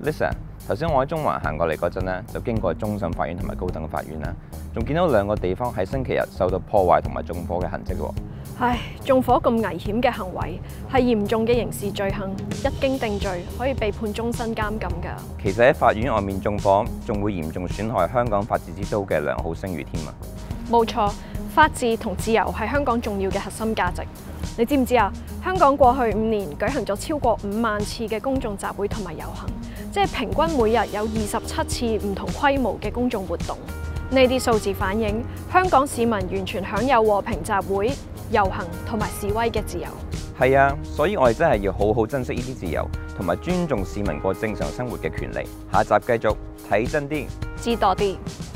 Lisa， 頭先我喺中環行過嚟嗰陣呢，就經過終審法院同埋高等法院啦，仲見到兩個地方喺星期日受到破壞同埋縱火嘅痕跡喎。 唉，縱火咁危險嘅行為係嚴重嘅刑事罪行，一經定罪可以被判終身監禁㗎。 其實喺法院外面縱火，仲會嚴重損害香港法治之都嘅良好聲譽添啊！ 冇錯，法治同自由係香港重要嘅核心價值。你知唔知啊？香港過去5年舉行咗超過5萬次嘅公眾集會同埋遊行，即係平均每日有27次唔同規模嘅公眾活動。呢啲數字反映香港市民完全享有和平集會、遊行同埋示威嘅自由。 係啊，所以我哋真係要好好珍惜呢啲自由，同埋尊重市民過正常生活嘅權利。下集繼續睇真啲， 知多啲。